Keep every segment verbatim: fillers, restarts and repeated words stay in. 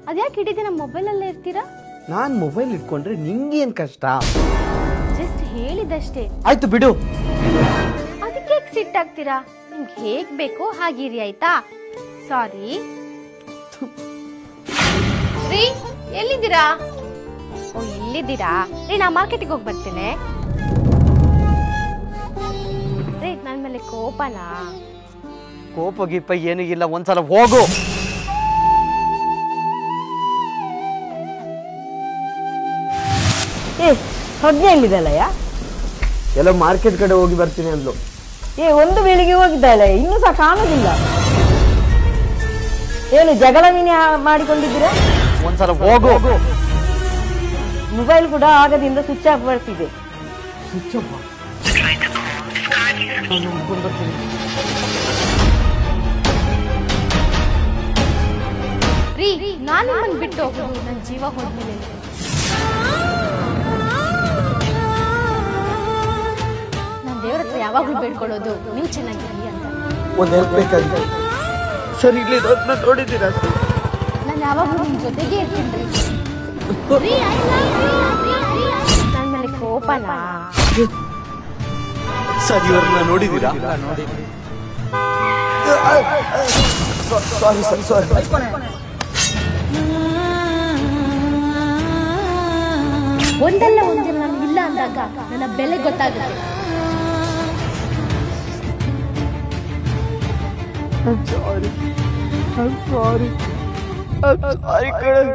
ಅದ್ಯಾಕೆ ಇಡೀ ದಿನ ಮೊಬೈಲಲ್ಲೇ ಇರ್ತೀರಾ? ನಾನು ಮೊಬೈಲ್ ಇಟ್ಕೊಂಡ್ರೆ ನಿಂಗೇನ್ ಕಷ್ಟ? ಜಸ್ಟ್ ಹೇಳಿದಷ್ಟೇ. ಆಯ್ತು ಬಿಡು. ಅದಕ್ಕೆ ಸಿಟ್ಟಾಗ್ತೀರಾ? ನಿಮ್ಗೆ ಹೇಗ್ ಬೇಕೋ ಹಾಗಿರಿ ಆಯ್ತಾ? ಸಾರಿ ರೀ. ಎಲ್ಲಿದ್ದೀರಾ? ಓ ಇಲ್ಲಿದ್ದೀರಾ ರೀ. ನಾ ಮಾರ್ಕೆಟಿಗೆ ಹೋಗಿ ಬರ್ತೇನೆ ರೀ. ನನ್ನ ಮೇಲೆ ಕೋಪನಾ? ಕೋಪ ಗೀಪ ಏನೂ ಇಲ್ಲ, ಒಂದ್ಸಲ ಹೋಗು. ಏ ಪ್ರಜ್ಞೆ ಎಲ್ಲಿದೆಲ್ಲಯ್ಯ? ಎಲ್ಲ ಮಾರ್ಕೆಟ್ ಕಡೆ ಹೋಗಿ ಬರ್ತೀನಿ ಅಂದ್ಲು. ಏ ಒಂದು ವೇಳೆಗೆ ಹೋಗಿದ್ದಲ್ಲ, ಇನ್ನೂ ಸಹ ಕಾಣೋದಿಲ್ಲ. ಏನು ಜಗಳ ಮೀನೆ ಮಾಡಿಕೊಂಡಿದ್ದೀರಾ? ಒಂದ್ಸಲ ಹೋಗು. ಮೊಬೈಲ್ ಕೂಡ ಆಗದಿಂದ ಸ್ವಿಚ್ ಆಫ್ ಬರ್ತಿದೆ. ಸ್ವಿಚ್ ಆಫ್ ರೀ. ನಾನು ನಿಮ್ಮನ್ನು ಬಿಟ್ಟು ಹೋಗೋದು ನನ್ನ ಜೀವ ಹೋದ್ಮೇಲೆ. ನಾನು ದೇವ್ರ ಹತ್ರ ಯಾವಾಗಲೂ ಬೇಡ್ಕೊಳ್ಳೋದು ನೀವು ಚೆನ್ನಾಗಿರಿ ಅಂತ. ಒಂದು ಹೆಲ್ಪ್ ಬೇಕಾಗಿದೆ ಸರ್. ಇಲ್ಲಿ ನೋಡಿದ್ದೀರಾ? ನಾನು ಯಾವಾಗಲೂ ನಿಮ್ಮ ಜೊತೆಗೆ ಇರ್ತೀನಿ. ನನ್ನ ಮೇಲೆ ಕೋಪನಾ? ಸರ್ ಇವ್ರನ್ನ ನೋಡಿದ್ದೀರಾ? Sorry sir, sorry. ಒಂದಲ್ಲ ಒಂದಿನ ನಾನು ಇಲ್ಲ ಅಂದಾಗ ನನ್ನ ಬೆಲೆ ಗೊತ್ತಾಗುತ್ತೆ. I'm sorry. I'm sorry. I'm sorry, Karan.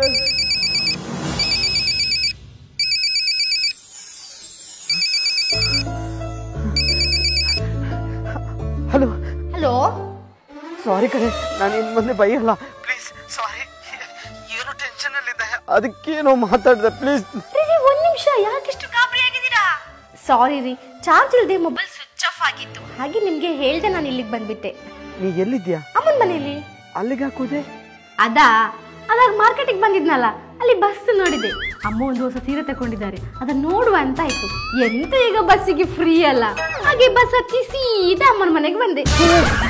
Hello hello. Sorry ಕಣೆ, ನಾನು ಇನ್ ಮುಂದೆ ಬೈಯಲ್ಲ ಪ್ಲೀಸ್. ಸಾರಿ, ಏನೋ ಟೆನ್ಷನ್ ಅಲ್ಲಿದ್ದೆ, ಅದಕ್ಕೇನೋ ಮಾತಾಡ್ದೆ ಪ್ಲೀಸ್. ಒಂದ್ ನಿಮಿಷ, ಯಾಕಿಷ್ಟು ಗಾಬರಿ ಆಗಿದ್ದೀರಾ? ಸಾರಿ ರೀ, ಚಾರ್ಜ್ ಇಲ್ಲದೆ ಮೊಬೈಲ್ ಸ್ವಿಚ್ ಆಫ್ ಆಗಿತ್ತು, ಹಾಗೆ ನಿಮ್ಗೆ ಹೇಳ್ದೆ ನಾನು ಇಲ್ಲಿಗೆ ಬಂದ್ಬಿಟ್ಟೆ. ನೀ ಎಲ್ಲಿದ್ಯಾ? ಅಮ್ಮನ ಮನೇಲಿ. ಅಲ್ಲಿಗೆ ಹಾಕೋದೆ? ಅದಾ ಅದಾಗ ಮಾರ್ಕೆಟಿಗೆ ಬಂದಿದ್ನಲ್ಲ, ಅಲ್ಲಿ ಬಸ್ ನೋಡಿದೆ. ಅಮ್ಮ ಒಂದು ಹೊಸ ಸೀರೆ ತಗೊಂಡಿದ್ದಾರೆ, ಅದನ್ನ ನೋಡುವ ಅಂತ ಆಯ್ತು. ಎಂತ ಈಗ ಬಸ್ಸಿಗೆ ಫ್ರೀ ಅಲ್ಲ, ಹಾಗೆ ಬಸ್ ಹತ್ತಿ ಸೀದಾ ಅಮ್ಮನ ಮನೆಗೆ ಬಂದೆ.